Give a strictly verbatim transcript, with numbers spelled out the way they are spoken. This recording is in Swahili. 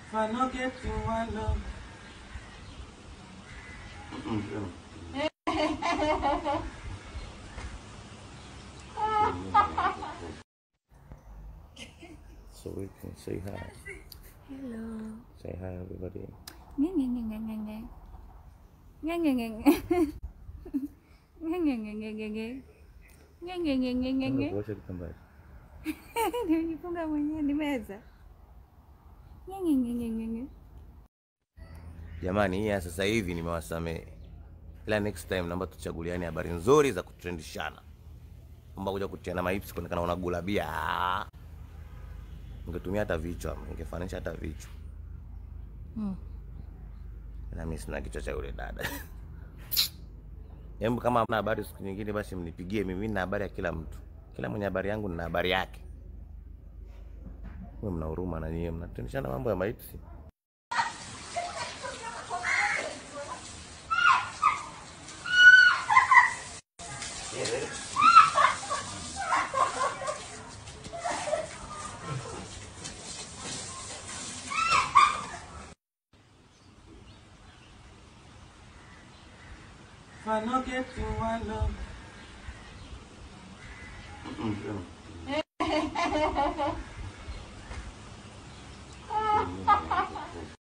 If I not get you, I love. So we can say hi. Hello. Say hi, everybody. Nghe nghe nghe nghe nghe nghe. Nghe nghe nghe nghe. Nghe nghe nghe nghe nghe nghe. Nghe nghe nghe nghe nghe nghe. Kuosha kitambaa. Nimejifunga mwenyewe nimeweza. Nghe nghe nghe nghe nghe. Jamani, hii sasa hivi nimewasamehe. Ila next time naomba tuchaguliane habari nzuri za kutrendishana. Naomba kuja kutiana maips kuonekana unagulabia. Ungetumia hata vichwa, ungefanisha hata vichwa. Hmm. Na mimi sina kichwa cha yule dada. Hebu kama hamna habari siku nyingine basi mnipigie, mimi nina habari ya kila mtu. Kila mwenye habari yangu nina habari yake. Wewe mna huruma na nyinyi mnatrendishana mambo ya maips. If I not get you, I love.